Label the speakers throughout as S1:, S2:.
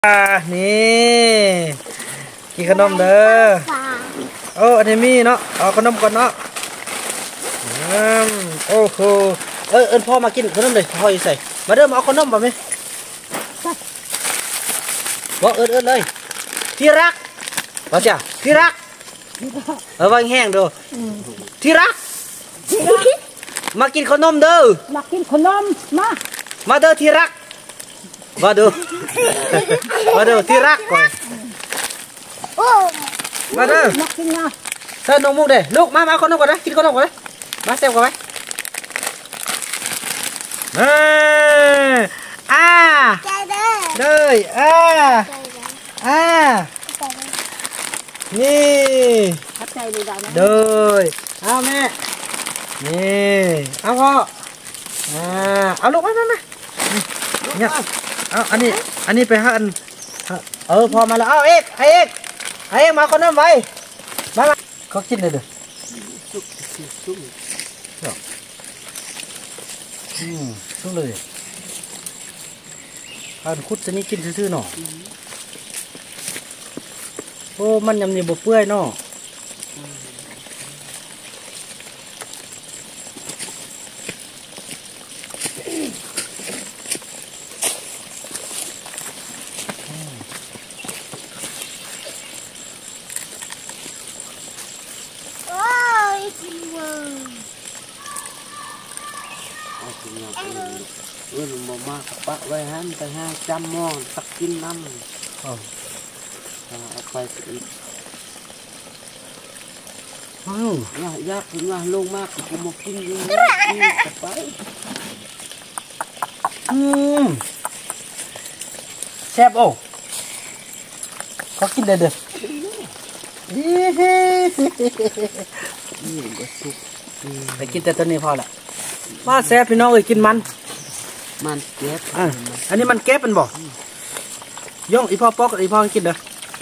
S1: นี่กินขนมเด้ออันนี้มีเนาะเอาขนมก่อนเนาะโอ้โหพ่อมากินขนมเลยพ่อใส่มาเด้อมาเอาขนมมาไหมบอกเลยที่รักว่าจ้ะที่รักวางแห้งดูที่รักมากินขนมเด้อ
S2: มากินขนม
S1: มาเด้อที่รักมาดูที่รักก่อนมาเด้อเชิญน้องมุกเด้ลูกมาขนมก่อนนะกินขนมก่อนนะมาเซลก่อนไหมเลยนี่เด้อเอาแม่นี่เอาพ่อเอาลูกมาเนี่ยเอาอันนี้ไปหาพอมาแล้วเอาเอกมาคนนั้นไว้มาเขากินเลยเด้อสุกเลยอันคุดจะนี่กินซื่อๆหน่อโอ้มันยำนี่บวเปื่อยเนาะ
S3: มามาปะไว้ฮันไปห้าจำมองตักกินน้ำเอาไปอีกยากถึงว่าลงมากกูมากินอยู่ไป
S1: แซ่บโอ้เขากินเด้อไปกินแต่ตัวนี้พอละมาแซ่บพี่น้องเลยกินมัน
S3: เก็บ
S1: อันนี้มันเก็บเป็นบ่ย่องอีพ่อปอกอีพ่อกินเด้อ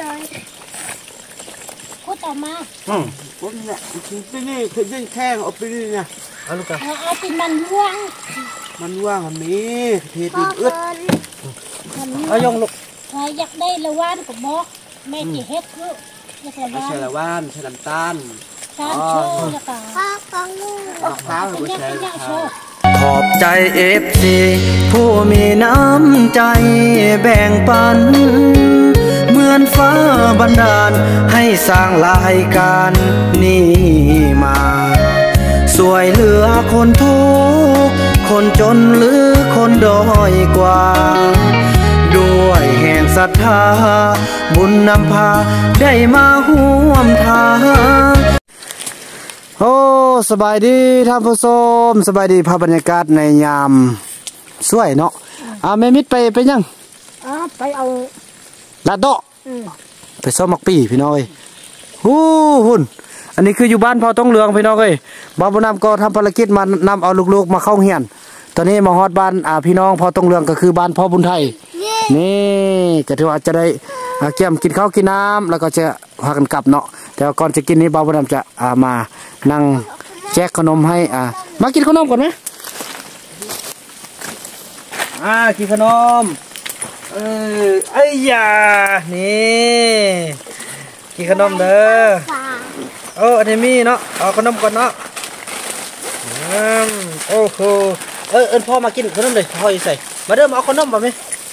S2: พูดต่อมา
S3: ผมเนี่ยไปนี่คือยิ่งแข้งเอาไปนี่เนี่ย
S1: เอาลูกกัน
S2: เอาเป็นมันว่าง
S3: มันมีเทดินอึด
S1: เอาย่องลูก
S2: ใครอยากได้ละว่านก็บอกแม่จีเฮ็ดคือ
S3: ไม่ใช่ละว่านใช่น้ำตาล
S2: ตาลโชว์แล้วก็
S3: มะพร้าวไม่ใช่
S1: ขอบใจFCผู้มีน้ำใจแบ่งปันเหมือนฟ้าบันดาลให้สร้างรายการนี้มาสวยเหลือคนทุกข์คนจนหรือคนด้อยกว่าด้วยแห่งศรัทธาบุญนำพาได้มาร่วมทางโอ้สบายดีท่านผู้ชมสบายดีภาพบรรยากาศในยามสวยเนาะแม่มิดไปยัง
S2: ไปเอา
S1: ลาดโดไปซ้อมมักปีพี่น้องหุ่นอันนี้คืออยู่บ้านพ่อต้องเหลืองพี่น้องบ้านบุญนำก็ทำภารกิจมานำเอาลูกๆมาเข้าเฮียนตอนนี้มาฮอดบ้านพี่น้องพ่อต้องเหลืองก็คือบ้านพ่อบุญไทยนี่ก็ถือว่าจะได้เกี่ยมกินข้าวกินน้ำแล้วก็จะพากันกลับเนาะแต่ก่อนจะกินนี้บ้านบุญนำจะมานั่งแจกขนมให้มากินขนมก่อนไหมกินขนมไอ้ยานี่กินขนมเด้ออันนี้มีเนาะเอาขนมก่อนเนาะโอ้โหพ่อมากินขนมเลยพ่อใส่มาเด้อมาเอาขนมมาไหม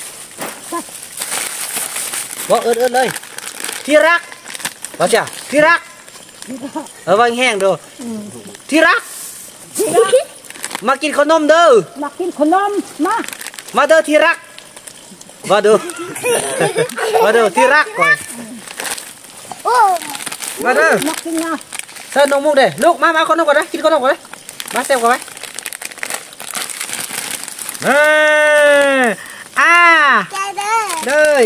S1: บอกเลยที่รักว่าจ้ะที่รักวางแห้งดูที่รักมากินขนมเด้อ
S2: มากินขนม
S1: มาเด้อที่รักมาดูที่รักก่อนมาเด้อเชิญน้องมุกเด้ลูกมาขนมก่อนนะกินขนมก่อนนะมาเซลก่อนไหมเลย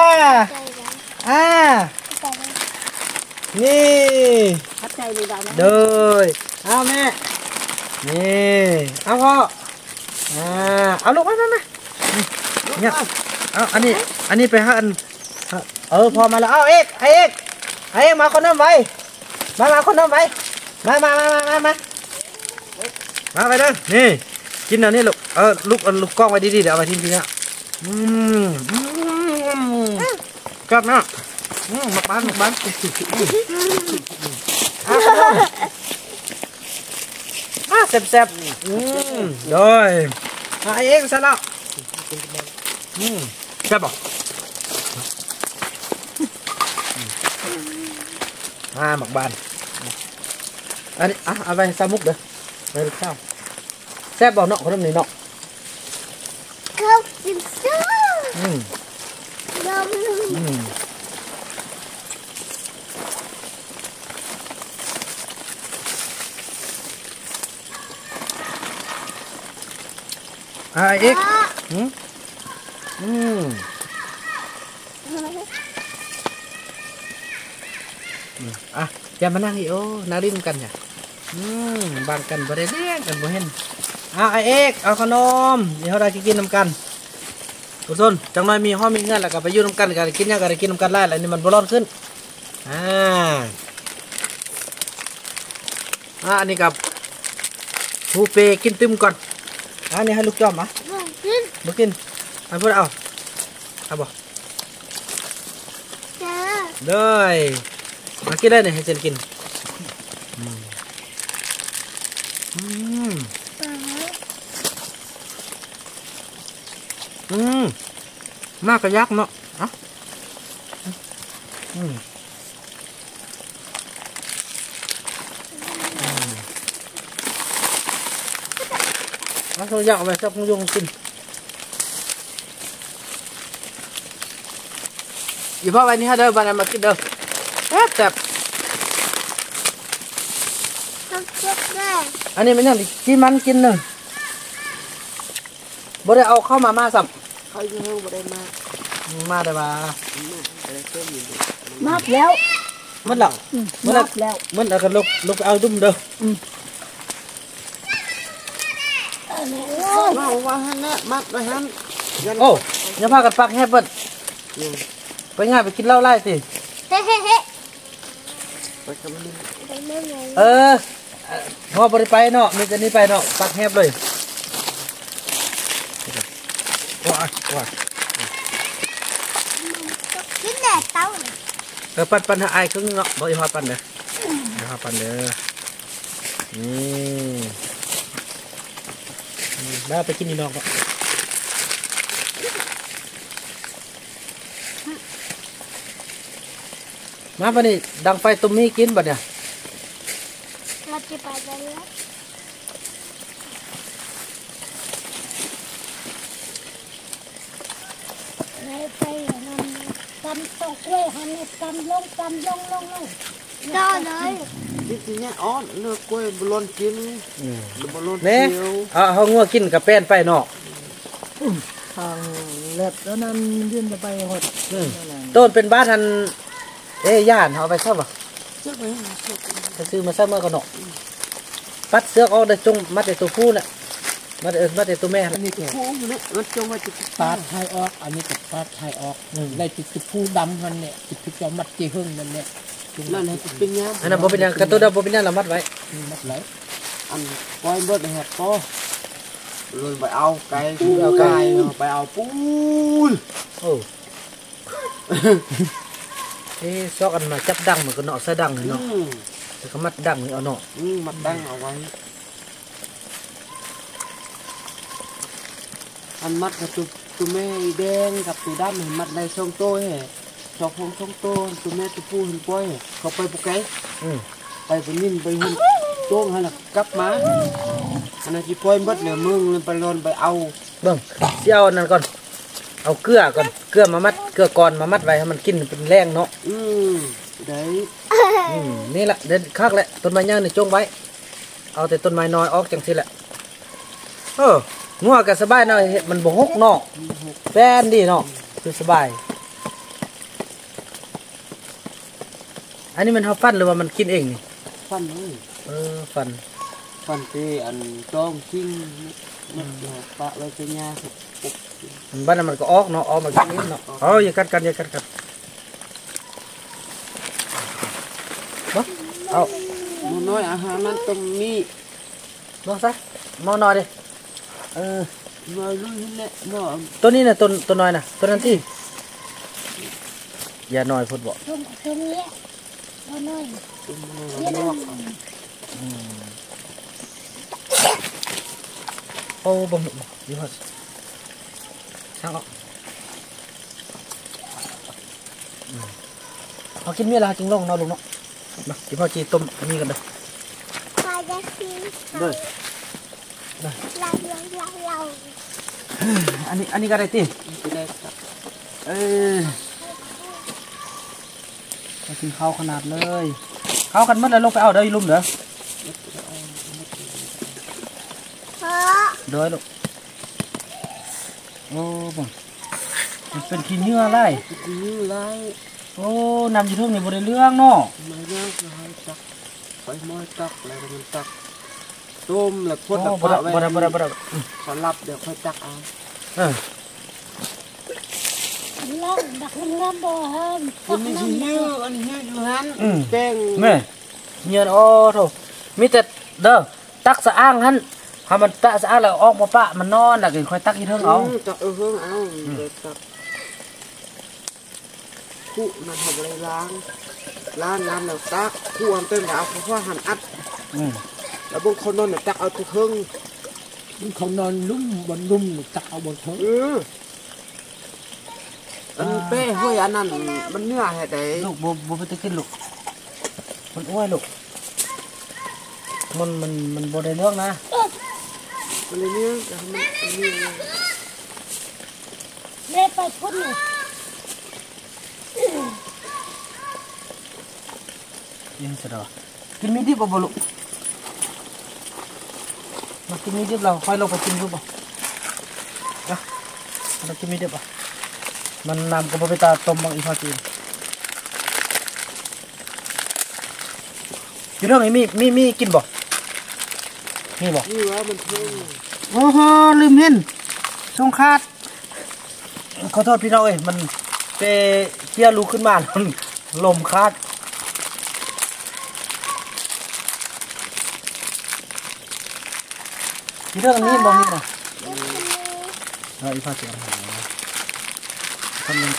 S1: นี่เด้อเอาแม่นี่เอาพ่อเอาลูกมาเนี่ยเอาอันนี้ไปหาพอมาแล้วเอาเอกมาคนนั้นไว้มาคนนั้นไว้มาไปเด้อนี่กินอันนี้ลูกลูกกล้องไว้ดีๆเดี๋ยวเอาไปทิ้งทีนะกับนะหมักบ้านแซ่บโดยไอ้เองซะแล้วแซ่บป่ะหมักบ้านอันนี้เอาไปซามุกเด้อไปลูกข้าวแซ่บบ่เนาะขนมนี่เนาะ
S2: เขากินซ้ำ
S1: อีกอย่ามานั่งอีโอนาริมกันเนี่ยบางกันบ่ได้เลี้ยงกันบ่เห็นไอเอกเอาขนมเดี๋ยวเราจะกินน้ำกันทุกคนจังน้อยมีห้อมีเงินแล้วก็ไปยุ่น้ำกันกันกินยังกันกินน้ำกันไล่อะไรนี่มันบ่ร้อนขึ้นอันนี้กับผู้เปกินตึมก่อนอันนี้ให้ลูกจอมบ่กินให้พูดเอาบ่เลยมากินได้เนี่ยให้เจนกินมากกระยักเนาะเขาอยากเอาไปสักยุงกินอยู่พ่อไว้นี่ฮะเด้อบ้านมากินเด้อแซ่บอันนี้มันยังกินมันกินหนึ่งบ่ได้เอาเข้ามาสับ
S3: เขาอยู่ห้องบ่ได้
S1: มาได้มา
S2: แล้ว
S1: มันหลับ
S2: แล้ว
S1: มันเอากันลุกเอาดุ้มเด้อ
S3: ว่าฮันนะมัดไปฮัน
S1: โอ้ยังพากันปักแฮปเปิ้ลไปง่ายไปกินเหล้าไล่สิพอบริไปเนาะมีแต่นี้ไปเนาะปักแฮปเลยว้า
S2: กินแดดเต้า
S1: ปันหาไอ้ครึ่งเนาะบ่อยพอปันเด้อปันเด้อนี่แล้วไปกินนี่นอกก็มาปะนี่ดังไฟตุ้มมีกินบัดเนี่ย
S2: เราจะไปได้แล้วไปนั่นกำตกเว้ยหันกำลงได้เลย
S3: จริงๆเนี่ยอ้อนเนื้อกล้วยบอลกินบอล
S1: เนี้ยเขางัวกินกับแป้นไปเนาะ
S4: ทางเล็บแล้วนั้นเดินจะไปหด
S1: ต้นเป็นบ้านทันย่านเขาไปชอบป่ะ
S3: เชื่อไหม
S1: จะซื้อมาซักเมื่อก่อนเนาะปัดเสือกออกได้จงมัดแต่ตัวผู้น่ะมัดแต่ตัวแม่
S3: อันนี้ตัวผู้เนี่ยมันจงมาติด
S4: ปาดไทยออกอันนี้กับปาดไทยออกได้ติดตัวผู้ดำมันเนี่ยติดตัวมัดจีหึ่งมันเนี่ย
S3: นั่นให้เป็นยาม
S1: อันนั้นบ่เป็นยังกระตุ้นบ่เป็นยังเรามัดไว้
S4: มัดไว้
S3: อันปล่อยเบิดเลยครับก็เลยไปเอาไก่ไปเอาปูน
S1: ซอกอันมาจับดังเหมือนกันเนาะใส่ดังเนาะแต่เขามัดดังนี่เอาเนาะ
S3: มัดดังเอาไว้อันมัดกับตัวแม่แดงกับตัวดำเห็นมัดได้ช่องโต้เหรอชอบช่องโต้ตัวแม่ตัวผู้เห็นปล่อยเขาไปปุกไก่ไปนิ่มไปหุ่นโต้งให้หลักกลับมาอันนั้นที่ปล่อยมัดเนี่ยมึงไปรอนไปเอา
S1: เบิ่งเสี่ยวนั่นก่อนเอาเกลือก่อนเกลือมามัดเกลือก่อนมามัดไว้ให้มันกินเป็นแรงเนาะ
S3: ได้
S1: นี่แหละเด็ดคักแหละต้นไม้ย่างนี่จงไว้เอาแต่ต้นไม้น้อยออกจังสิแหละงัวกันสบายหน่อยมันบ่ฮกเนาะแฟนดีเนาะคือสบายอันนี้มันเขาฟันหรือว่ามันกินเองนี่
S3: ฟันเลยฟันที่อันจ้องกิ้งมันปะไว้เป็นยา
S1: บ้านมันก็ออกเนาะออกมากินเนาะอย่ากัดกันเอา
S3: น้อยอาหารมันต้องมี
S1: ลองซะมองหน่อยดิ
S3: น้อยรุ่นนี่แหละน้อย
S1: ตัวนี้นะตัวน้อยนะตัวนั้นที่ยาน้อยพุดบอก
S2: ตรงนี้ตัวน้อย
S3: ตุ้ม
S2: เรียน
S3: ลวก
S1: โอ้บ่มยี่ห้อช่างเอากินเมียลาจริงลงเนาะลุงเนาะมาที่พ่อจีต้มอันนี้กันเลย
S2: พาจะกิน
S3: เด้อ
S2: เรา
S1: อันนี้ก็ได้ติ
S3: จะได้ครับ
S1: มากินข้าวขนาดเลยข้าวกันเมื่อไรลงไปเอาเด้อลุงเด้อ
S2: เพราะ
S1: เด้อลูกโอ้บ่มันเป็นขี้เหงื่อไร
S3: กินไร
S1: โอ้นำอยู่ทุ่งนี่บริเรื่องเนาะ
S3: มาเยอะนะให้ตักไปม้อยตักแล้วมันตักต้มแล้วพ่นแล้ว
S1: บ่
S3: ปะ
S1: ได้
S3: ไว้
S1: บ่ได้
S3: ขอรับเดี๋ยวค่อยตักเอา
S2: ล่องดักล่องบ่เฮิม
S3: คนนี้สิเยอะอันนี้อยู่หันแป้ง
S1: แม่เงินโอ้โถมีแต่เด้อตักสะอ้างหันถ้ามันตักสะอ้างแล้วออกมาปะมันนอนแล้วก็ค่อยตักอีเทิงเอา
S3: ตักเฮืองเอาเดี๋ยวตักคู่มันทำอะไรล้างน้ำแล้วตักคู่อันเต็มแล้วเพราะหั่นอัดแล้วบางคนนอนเนี่ยตักเอาทุกเฮือง
S4: เขานอนลุ่มบนลุ่มตักเอาบนเท้า
S3: อันเป้ห้วยอันนั้นมันเนื้อแห่ใด
S1: ลูกบ่ไปตะกินลูกมันอ้วยลูกมันบ่ได้เรื่องนะ
S3: มันเลยเนื้อแต่มันนี่
S2: เล่ไปพุ่นเลย
S1: ยังสะดอกินมีดิบบ่ลูกมากินมีดิบเราค่อยลงไปกินลูกบ่นะเรากินมีดิบอ่ะมันนำกับบ่ไปตาต้มบางอีพอกินอยู่เรื่องนี้มีกินบ่มีบ่
S3: นี่ว่ามันเท่
S1: โอ้โหลืมเห็นสงคาดขอโทษพี่น้องเอ้ยมันไปเที่ยวลูกขึ้นมามันลมคาดที่เรื่องนี้บ่มีนะเราอีพาเสียงคนนึง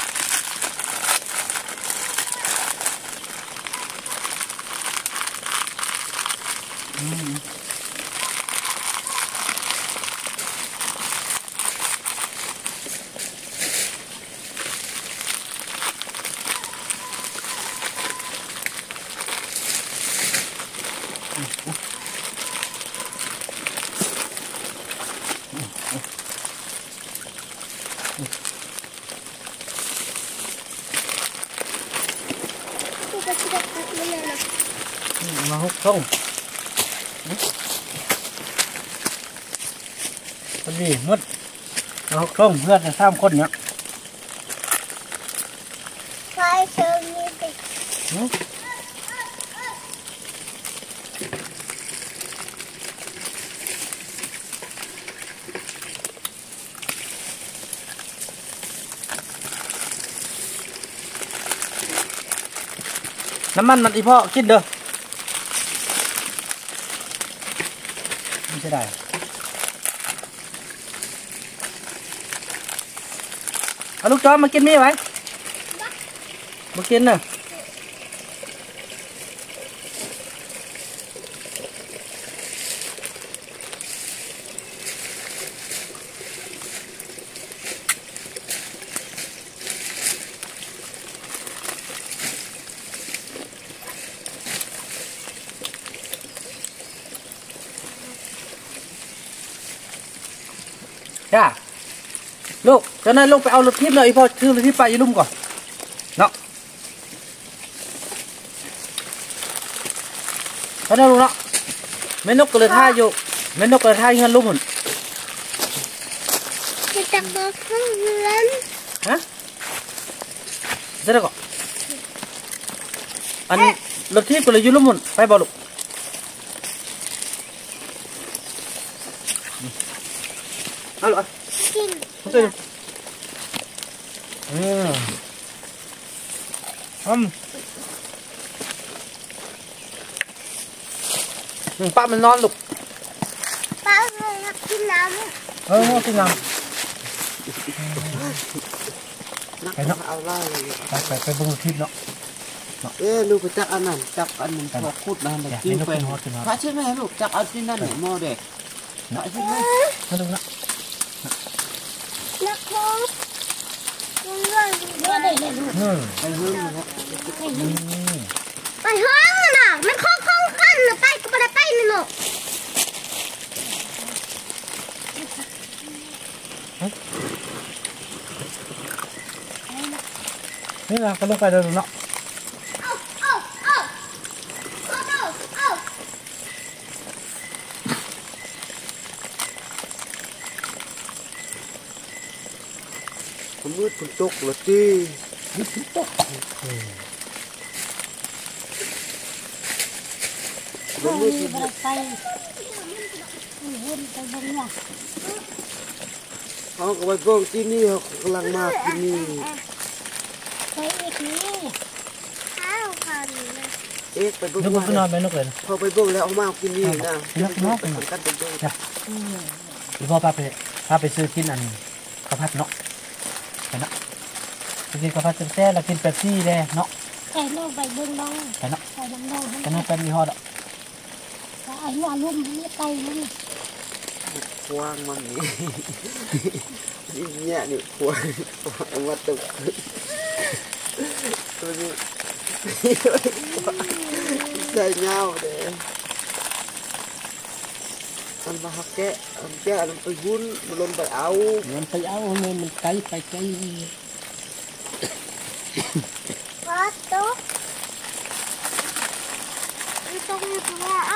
S1: มาหุบส่งพอดีมืดมาหุบส่งเพื่อนจะสร้างคนเนี้ย
S2: ใครเชิญมีติด
S1: น้ำมันอีพ่อกินเด้อไม่ใช่ได้เอาลูกจอมมากินมีไหมมากินน่ะจ้าลูกจะนั่นลูกไปเอารถทิพย์เลยพ่อซื้อรถทิพย์ไปยืมก่อนเนาะแล้วนั่นลูกเนาะแม่นกก็เลยท่าอยู่แม่นกก็เลยท่าเงินลูกหุ่น
S2: จะตักมาข้างเรือน
S1: ฮะเสร็จแล้วก็อันรถทิพย์ก็เลยยืมลูกหุ่นไปบ่ลูกเอาลูก
S2: กิน
S1: ป้ามันนอนลูก
S2: ป้าเลยอยากกินน้ำ
S1: กินน้
S3: น้นักเอาไล่เลย
S4: ไปบุกทิพย์เนาะ
S3: ลูกไปจักอันนั้นจักอันนึงพอขุดนะแบบจิ้มไปพระใช่ไหมลูกจักเอาที่นั่นหมอเด็กพระใช่ไหม
S4: นั่นลูกนะ
S2: นะครับว่าได้เลยลูก
S3: ไปเพิ่มนะ
S2: ไปห้องน่ะมันคล้องกันหรือไปก็ไม่ได้ไปนี่ลูก
S4: นี่นะก็ลงไปเดินเนาะ
S3: ผมมืดฝนตกหรอจีผมมืดไป
S2: วนไปบนหัว
S3: เขาก็ไปเบิ่งที่นี่เขากำลังมาที่นี่
S2: ไปอีกนี่ข้าวคันนะ
S3: ไปเบิ่ง
S4: นกนอนไปนกเลย
S3: เขาไปเบิ่งแล้วเอามาที่นี่นะนกกันไปเบิ่ง
S4: หรือพ่อพาไปซื้อกินอันข้าวผัดเนาะไปเนาะไปกินข้าวผัดแซ่บแล้วกินเป๊ปซี่เลยเนาะ
S2: ไก่ลูกไปเบิ้งน้อง
S4: ไปเนาะ
S2: ไก่น้องน้อง
S4: ไปเนาะเป็นยี่ห้อดอก
S2: ไอ้หัวลุ่มนี่ไก่ลุ่ม
S3: ควางมันนี่นี่เนี่ยนี่ควางเอามาตกตัวนี้ใส่เงาเด้อันมาฮักแกะอันแกะอันไปหุ้นมันลงไปเอา
S4: มันไปเอาเนี่ยมันไกลไปไกล
S2: วัดตุ๊กมันต้องมีตัวเอ้า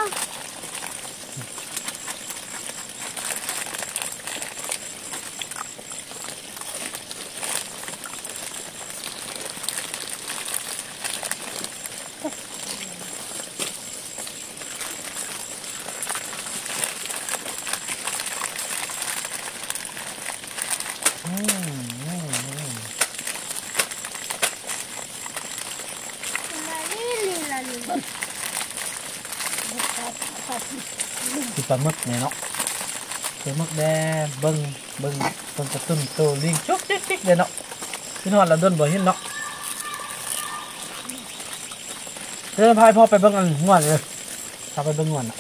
S4: คือปลาหมึกเนี่ยเนาะปลาหมึกแดงเบิ้งกระตุ้นโตลิงจุ๊กจิ๊กเลยเนาะพี่นอนเราโดนบ่เห็นเนาะเดินพายพ่อไปเบิ้งอันง่วนเลยพาไปเบิ้งง่วนอ่ะ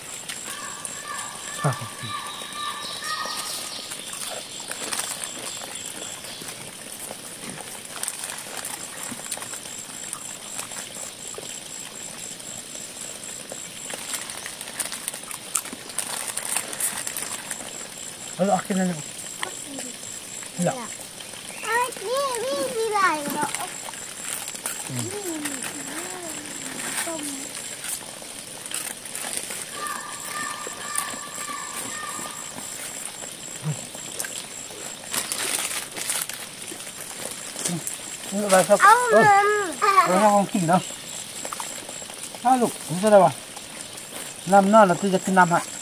S4: เอากินนั่นนี่แหละ
S2: ไอ้นี่มีหลายเหรอต้ม
S4: นี่อะไรครับ
S2: เอาเงิน
S4: เราลองกินเนาะถ้าลูกผมจะได้ว่าน้ำน่าเราจะกินน้ำฮะ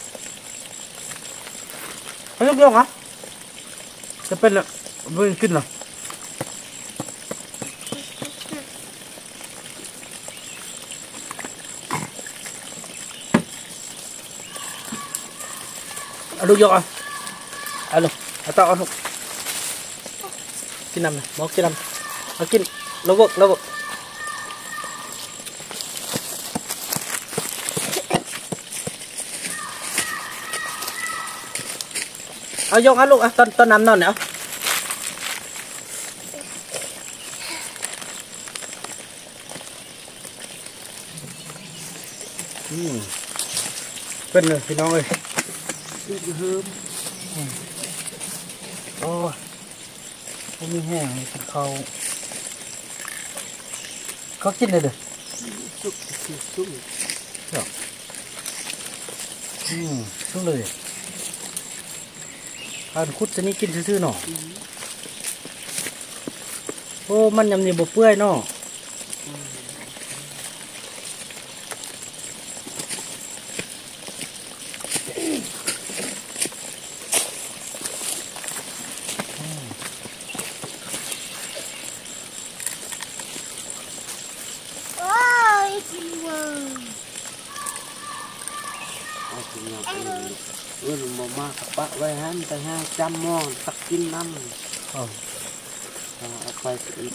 S4: เอายกๆครับจะเป็นแบบไม่กินหรอเอาลูกยกอ่ะเอาลูกเอาต่อเอาลูกกินน้ำนะมองกินน้ำเอากินระบบเอายกฮะลูกอ่ะต้นน้ำนอนเนี่ยเป็นเลยพี่น้องเลยโอ้ไม่มีแห้งเขากินเลยเด้อ
S3: สุก
S4: สุกเลยการคุดจะนี่กินซื่อๆหน่อโอ้มันยำนี่บ่เปื่อยเนาะ
S2: โอ้ยกินเวอร์
S3: เอาถึงเรามามากปะไว้ฮันไปห้าจำมองตักกินน้ำเอาไป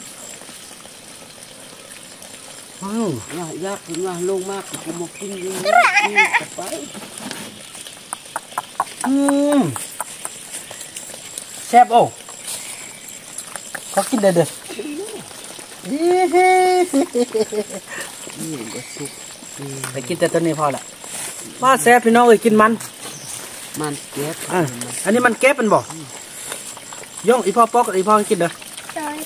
S4: อ้าวย
S3: ากถึงว่าลงมากกูมากินอยู่กลับไป
S4: แซ่บโอ้เขากินได้เด้อ
S3: นี่ก็สุก
S4: ไปกินแต่ตัวนี้พอละว่าแซ่บพี่น้องเอ้ยกินมัน
S3: มันเก็บ
S4: อันนี้มันเก็บมันบ่ย่องอีพ่อปอกอีพ่อกินเด้อ
S2: จอย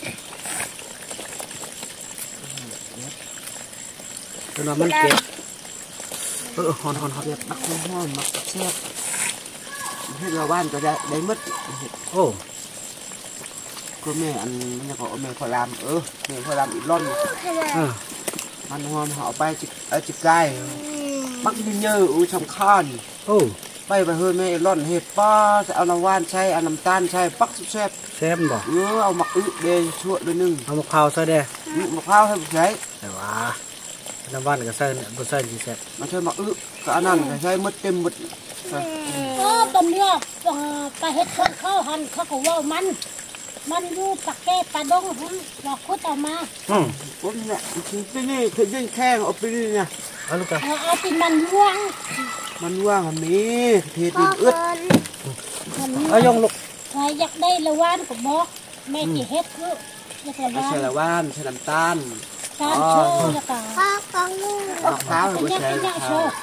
S4: ตัวนั้นมันเก็บฮอน
S3: เก็บมักห้อนมักแซ่บให้เราบ้านก็ได้มด
S4: โอ้
S3: ก็แม่อันนี้ก็แม่พอรามแม่พอรามอีกร่อนมันหอมเอาไปจิกไก่มักดินเยอะช่ำข้าน
S4: โอ้
S3: ไปเฮ้ยแม่ร่อนเห็ดป้าเอาน้ำว่านใช้เอาน้ำตาลใช้ปักแซ่บ
S4: แซ่บบ่
S3: เอาหมักเดยชั่วด้วยนึง
S4: เอามะพร้าวใส่ได้
S3: มะพร้าวให้ใช้
S4: แต่ว่าน้ำว่านก็ใส่บ่ใส่สิแซ่บ
S3: มาใช้หมักก็อันนั้นใช้มดเต็มหมด
S2: ตอนนี้ไปเฮ็ดคนเข้าหันเขาก็ว่ามันอยู่ปากแก้ปลาดงหันเราคุดเอามา
S3: ผมเนี่ยที่นี่คือยิ่งแข้งเอาไปนี่เนี่ย
S4: เอาลูกกัน
S2: เอาที่มันว่าง
S3: มันว่างมีเทดินอึด
S4: เอายงลูก
S2: ใครอยากได้ละวานก็บอกแม่ที่เฮ็ดคืออยากละ
S3: ไม่
S2: วาน
S3: ใช่ละว่านใช้น้ำตาล
S2: การโชว์แล้วก็ป้ากังงู
S3: มะพร้าวให้
S2: เป็น
S3: ใช้
S2: ยังโชว์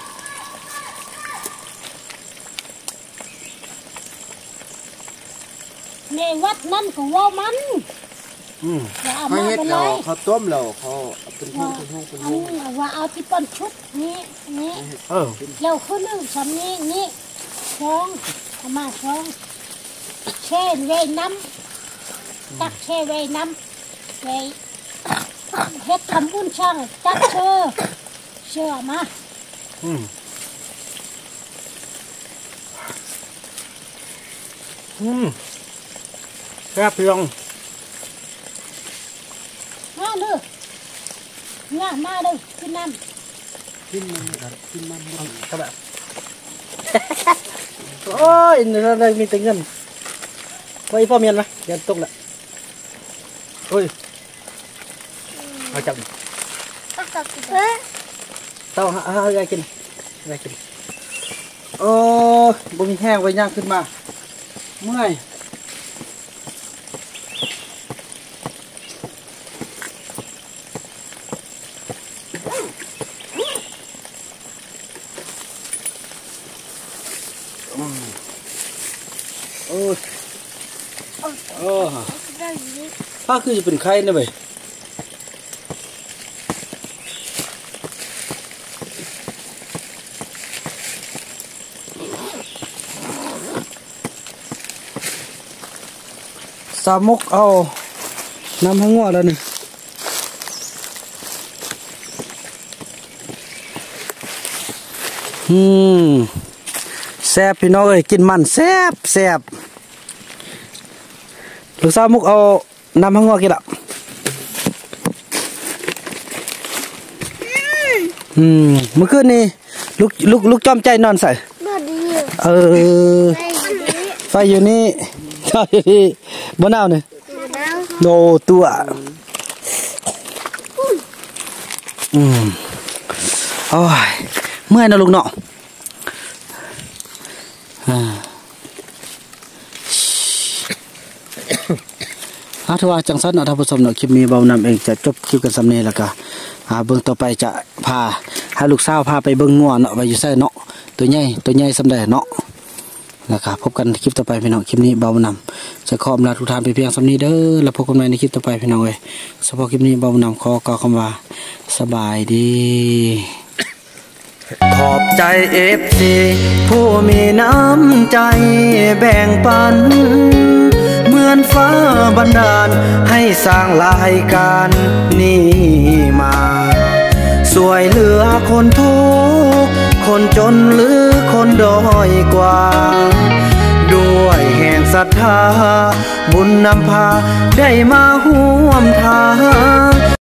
S2: ในวัดนั่นก็ว่ามันอย่าเอา
S3: เขา
S2: มา
S3: เฮ็ด
S2: เป็นไร
S3: เราเขาต้มเราเขาเป็นห้องเป็นห้องเป็น
S2: อัน
S3: ห้อง
S2: นี้ว่าเอาที่ป้นชุดนี้ เราคือหนึ่งสำนี้สองเอามาสองแช่ไว้น้ำตักแช่ไว้น้ำไว้เฮ็ดทำบุญช่างตักเชื่อมา
S4: แซ่บพี่น้อง
S2: มาเลยมาเลยกินน้ำ
S3: กินมันกินมัน
S4: ก็แบบโอ้ยนี่เรามีแต่เงินไว้พ่อเมียนไหมเดี๋ยวตกละโอ้ยเอาจับเต้าอะไรกินอะไรกินโอ้บ่มีแห้งไว้ย่างขึ้นมาเมื่อยโอ้ถ้าคือจะเป็นไข้นะเว้ยสามุกเอาน้ำหัวแล้วนี่แซ่บพี่น้องเอ้ยกินมันแซ่บลูกสาวมุกเอาน้ำหัวกินละเมื่อคืนนี้ลูกจอมใจนอนใส่ไฟอยู่นี่บนเอาเนี่ยโดตัวโอ้ยเมื่อยนะลุงเนาะถ้าว่าจังสันเนาะท่านผู้ชมเนาะคลิปนี้เบานำเองจะจบคลิปกันสำเนียแล้วก็เบื้องต่อไปจะพาให้ลูกสาวพาไปเบิ้งงัวเนาะไปอยู่ใส่เนาะตัวใหญ่สำเร็จเนาะนะครับพบกันในคลิปต่อไปพี่น้องคลิปนี้เบานำจะขออำลาทุกท่านไปเพียงสำนี้เด้อแล้วพบกันใหม่ในคลิปต่อไปพี่น้องเลยเฉพาะคลิปนี้เบานำขอกล่าวคำว่าสบายดี
S1: ขอบใจFC ผู้มีน้ำใจแบ่งปันเหมือนฟ้าบันดาลให้สร้างรายการนี้มาสวยเหลือคนทุกข์คนจนหรือคนด้อยกว่าด้วยแห่งศรัทธาบุญนำพาได้มาห่วมทาง